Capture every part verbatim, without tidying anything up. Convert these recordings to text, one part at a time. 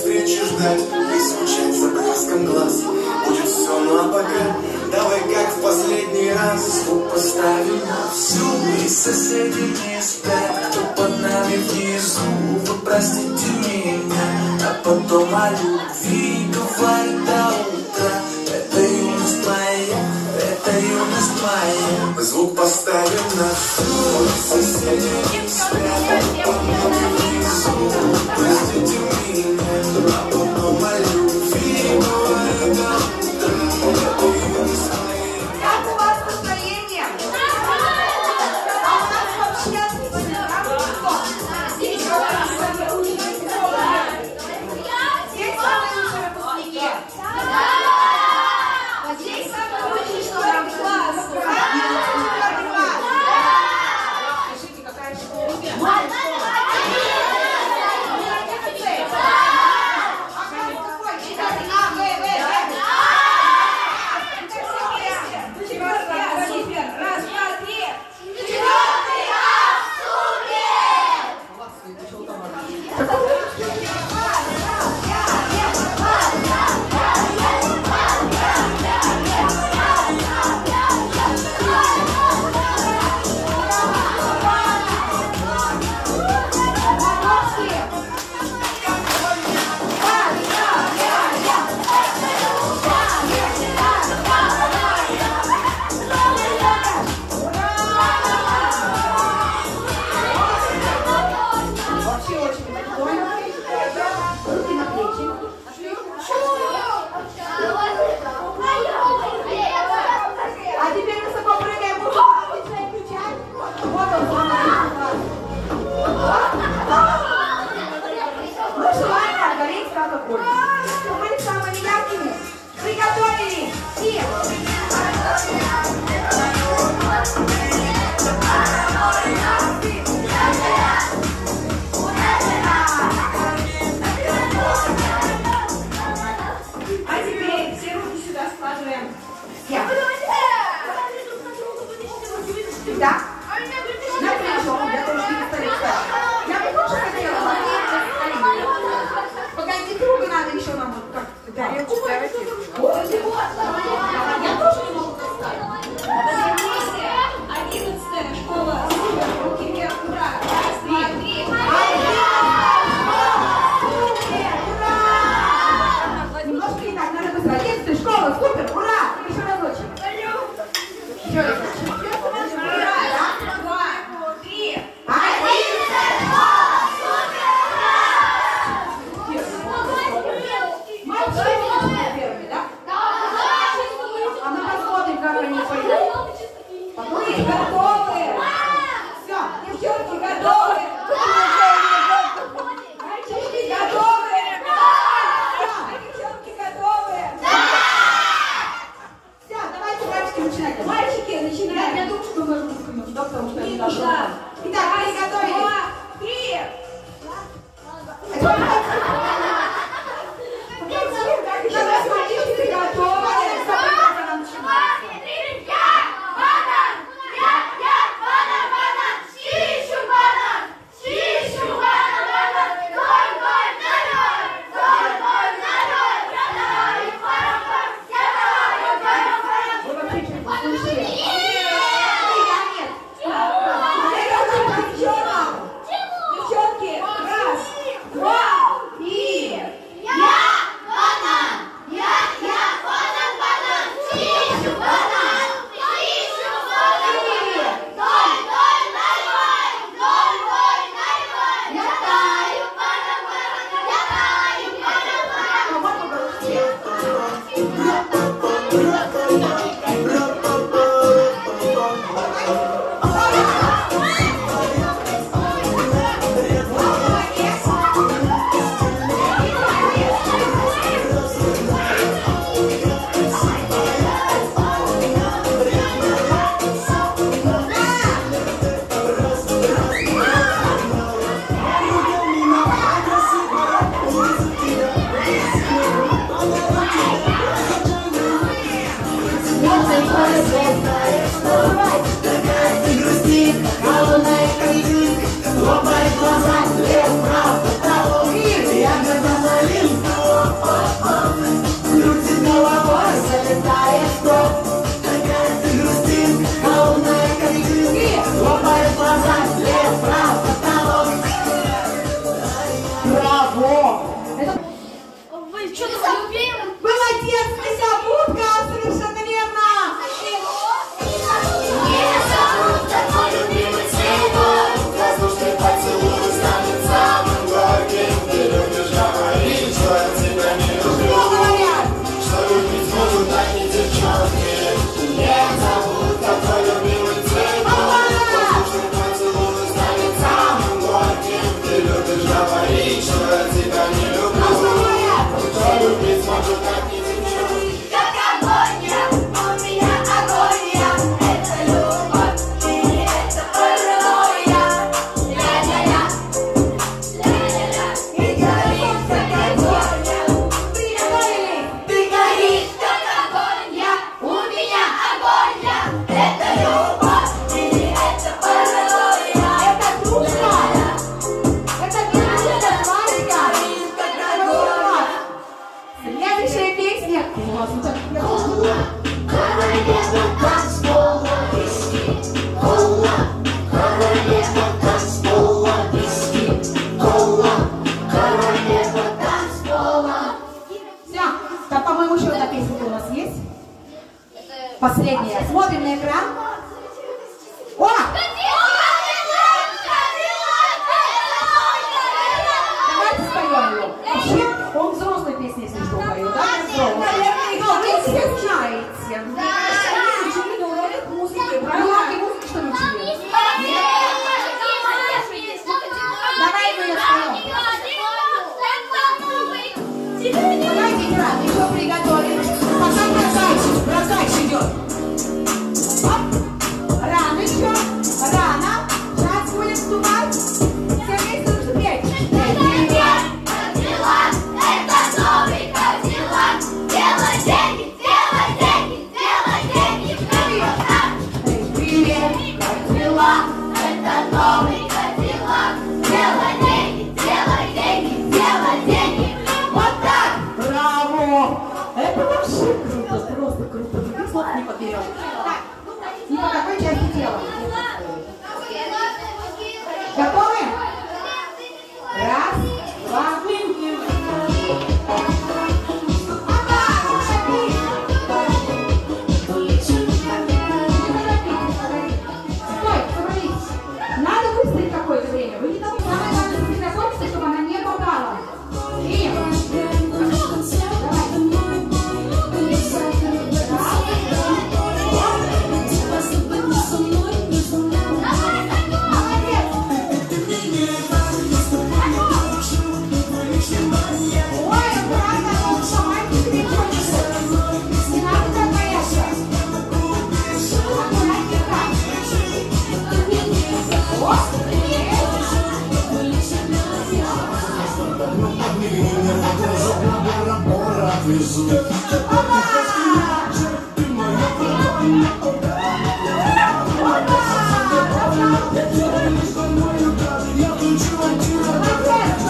встречи ждать и скучать за блеском глаз. Будет все, ну а пока давай как в последний раз звук поставим на всю. И соседи не спят, кто под нами внизу. Вы простите меня, а потом о любви говорит до утра. Это юность моя, это юность моя. Звук поставим на всю. И соседи не спят, кто под нами внизу. Простите меня, а потом о любви говорит до утра. Это юность моя. Как у вас настроение? А у нас вообще отлично. Здесь самые лучшие выпускники. Вот здесь самые лучшие четвертый класс. Скажите, какая внизу. Ты моя пропаганда. Я делаю лишь тобою, как я включу антирадио.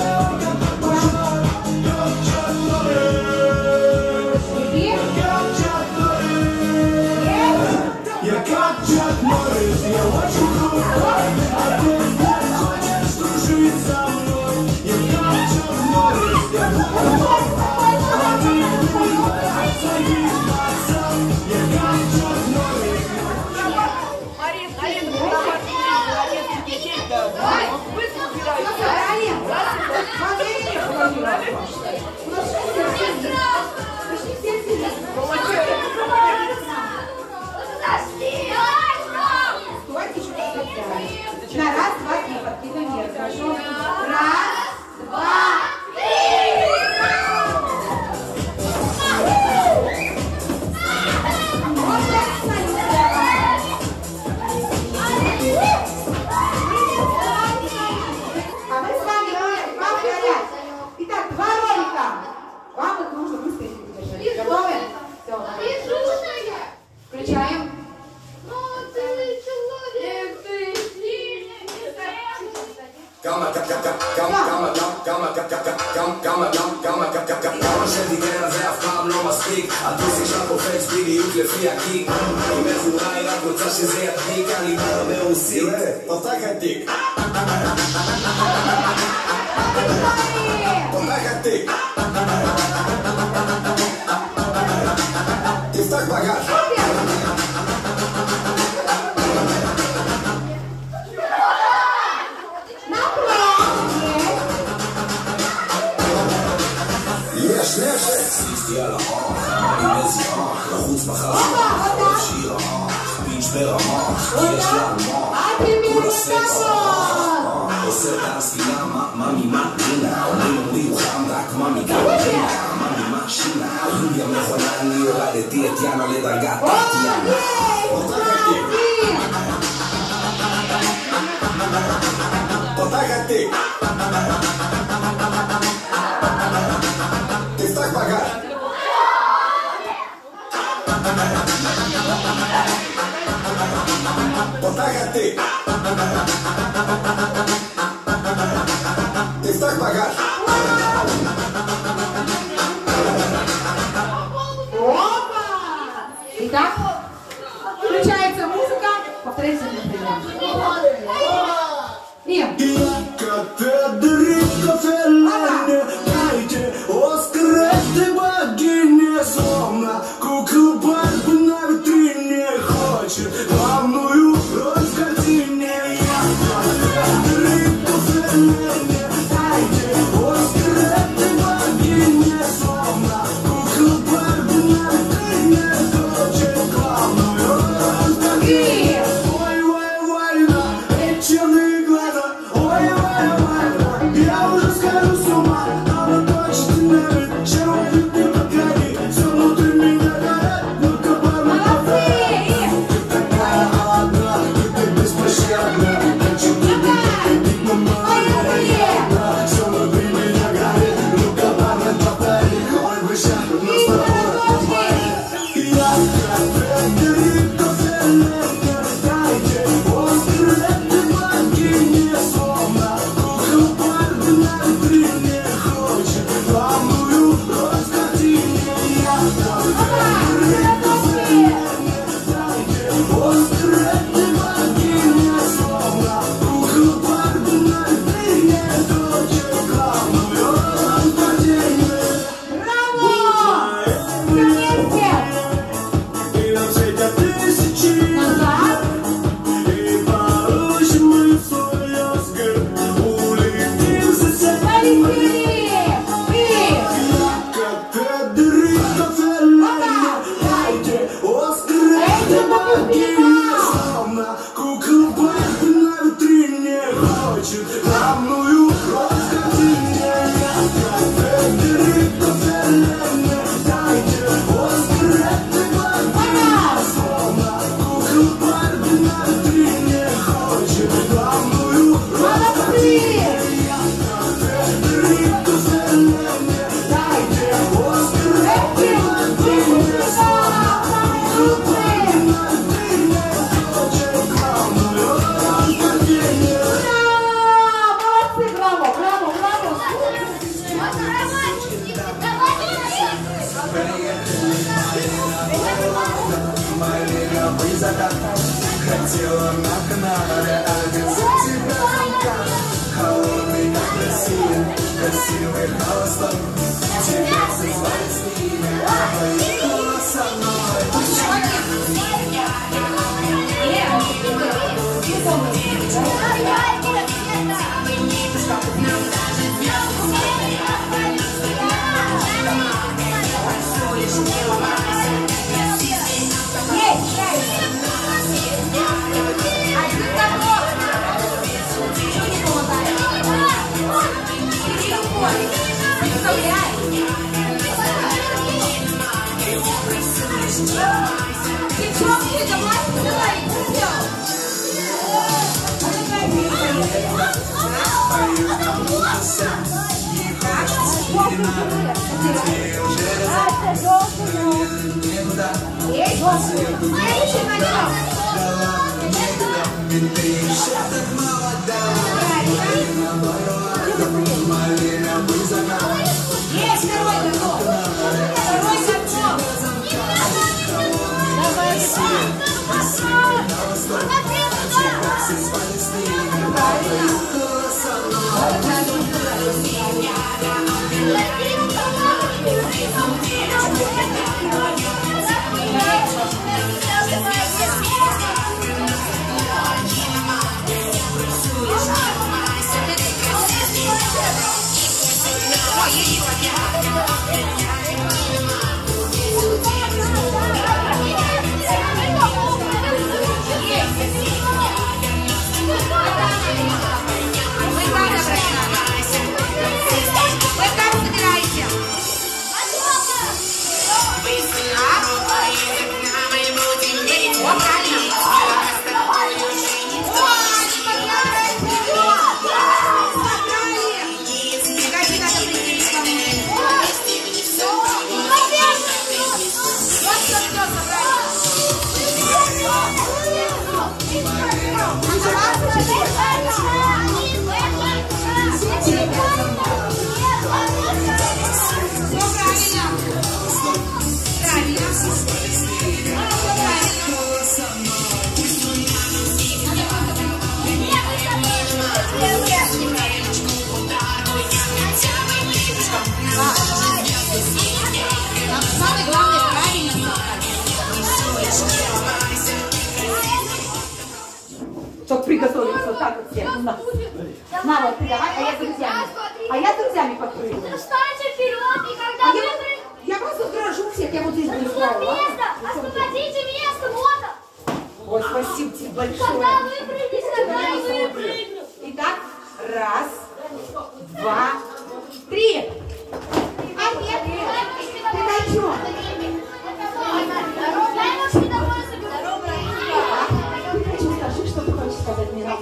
Я как Чак Норрис, я очень крутой, а ты не хочешь дружить со мной. Я как Чак Норрис, я крутой, а ты не хочешь садись пацан. Я как Чак Норрис. Марин, Марин, молодец, детей, да. Быстро убирайся. Марин, смотри, у нас почти все сидят. Стойте, что ты на раз, два, три, подкидываем вверх, хорошо? Раз, два, три! А мы с вами вам говорят. Итак, два ролика. Вам их нужно быстро держать. Готовы? Все. Включаем. Calma, calma, calma, calma, calma, calma, calma, calma, שדיבר ואף פעם לא מספיק. הדוסיק שם קופץ בדיוק לפי הקיק. אם מכורה היא רק רוצה שזה ידליק. אני בא ברוסית. פתח התיק. פתח התיק. תפתח בגז. יש נשק! סליסטי על האח, אני מזיח, לחוץ בחר שלך, שיר האח, פינץ' ברמח, יש לנו מח, כולה סקס האח, עושה טסקי למה, ממי מה רינה, אומרים אומרים חם רק ממי גרינה, ממי מה שינה, יוליה מכונה, אני הורדתי את יאנה לדרגת תחתיין. פותח התיק! תפתח בגז. פותח התיק. תפתח בגז. Итак, включается музыка. Повторяйте за мной. Ем. Катедрика феллене, дайте оскаретты богине, словно кукла Барби на витрине хочет главную роль в картине. Катедрика феллене, дайте оскаретты богине, словно кукла Барби на витрине хочет главную роль в картине. Ой, ой, ой, эти черные глаза. Я уже скажу с ума, а вот точно на вид. Червонит ты покори, все внутри меня горят. Ну-ка, мама, давай. Ты такая холодна, ты беспощадна. Хочу любить, но мало. Все внутри меня горит. Ну-ка, мама, повтори. Ой, вы сейчас нас тобой. Я катедрика феллене, дайте оскаретты богине, словно кукла Барби на витрине хочет главную роль в картине. Я катедрика феллене, дайте оскаретты богине, словно кукла Барби на витрине хочет главную роль в картине. Браво! Вместе! И нам светят тысячи. Назад. И получим мы свой Оскар. Улетим за соседним. Катедрика феллене, дайте оскаретты богине, словно кукла Барби на витрине хочет главную роль в картине. Катедрика феллене, дайте оскаретты богине, словно кукла Барби на витрине хочет главную красивый холостой. Тебя созвали с ними, а поехала со мной. Девчонки, давайте, давайте, Чтоб приготовиться вот так вот все. Ну, на. на, вот ты давай, а я с друзьями. А я с друзьями подпрыгну. Встаньте вперед, и когда А вы... я, я просто дрожу всех, я вот здесь буду Вот ставить. место! Освободите место! Вот! Ой, спасибо тебе большое. Когда вы прыгнете, тогда и вы прыгнете. Итак, раз, два, три. А нет, ты на чем? Дай ножки домой забирай. Ты хочу скажи, что ты хочешь сказать мне.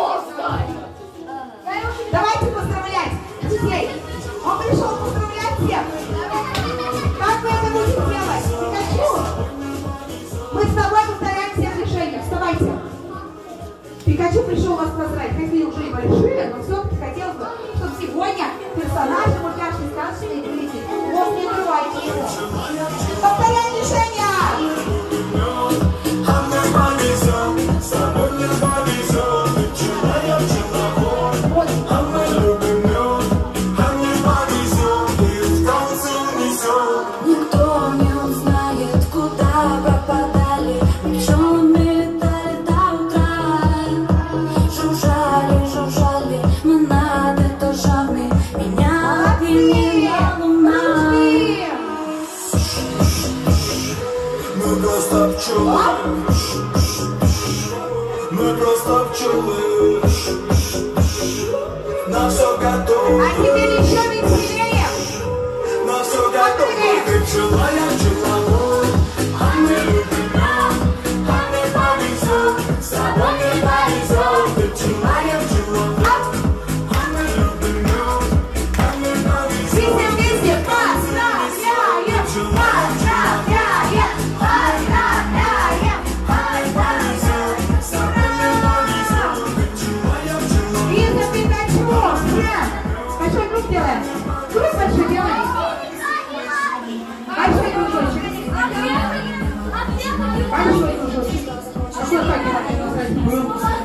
Давайте поздравлять детей. Он пришел поздравлять всех. Как вы это будете делать? Пикачу. Мы с тобой повторяем всех решениях. Вставайте. Пикачу пришел вас поздравить. Какие уже и большие, но все-таки хотелось бы, чтобы сегодня персонажи мультяшной сказочной игры вот не отрывайте его. Повторяем решения. А мы повезем, с тобой не повезем. Ты пчела, пчеловод. А мы любим мед, а не повезем. И в танце унесем. Никто не узнает, куда пропадали, пчелами летали до утра. Жужжали, жужжали мы над этажами, меня обвинила луна. Мы просто пчелы. Мы просто пчелы. На все готово. А теперь еще веселее. На все готово. Ты пчела, я пчеловод. А мы любим мед, а мы повезем. С тобой не повезем. Ты пчела, я пчеловод. А мы любим мед, а мы повезем. Все вместе поздравляем, поздравляем, поздравляем, поздравляем. С тобой не повезем. Ты пчела, я пчеловод. Видно Пикачу. Всем. Большой круг делаем. Круг большой делаем. Большой кружочек. Большой кружочек. А что так я